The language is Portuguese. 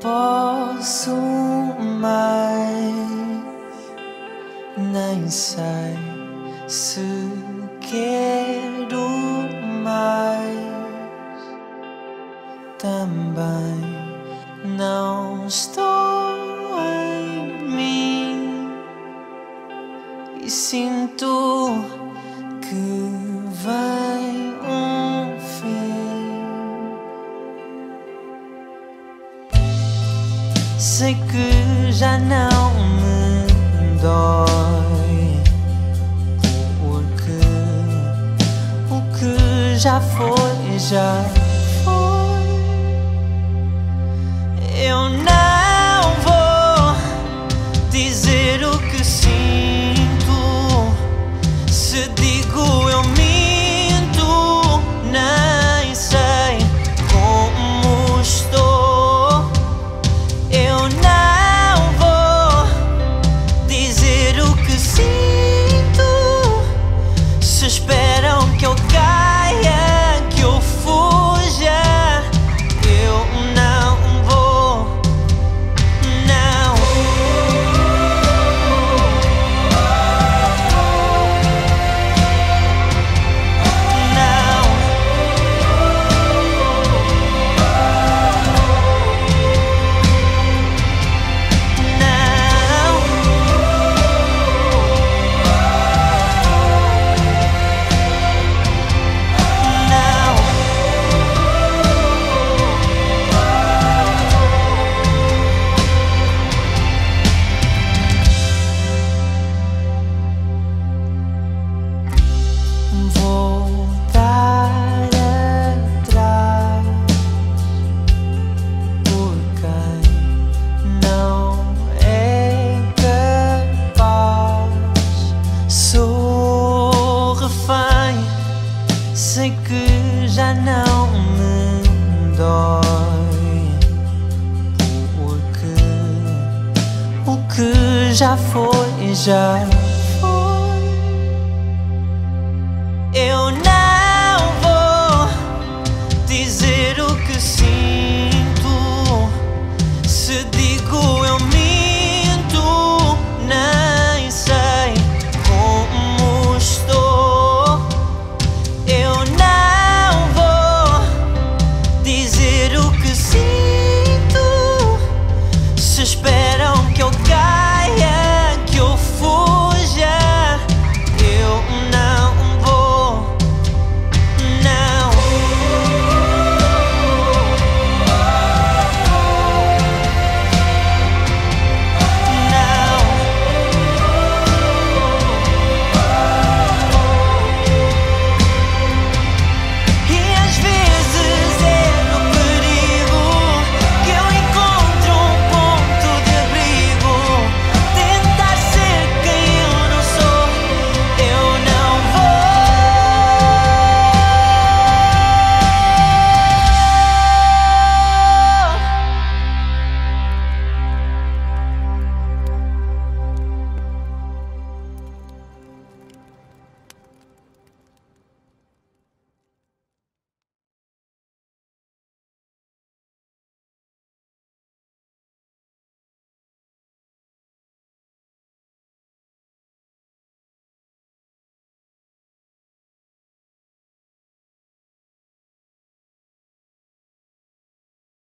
posso mais, nem sei se quero mais. Também não estou em mim e sinto que vem um fim. Sei que já não me dói, porque o que já foi, já foi. Eu não vou dizer o que sinto. Se digo eu minto, nem sei como estou. Eu não vou dizer o que sinto. Se esperam que eu caia, que eu fuja, eu não vou, não. Não. Voltar atrás por quem não é capaz. Sou refém, sei que já não me dói, porque o que já foi, já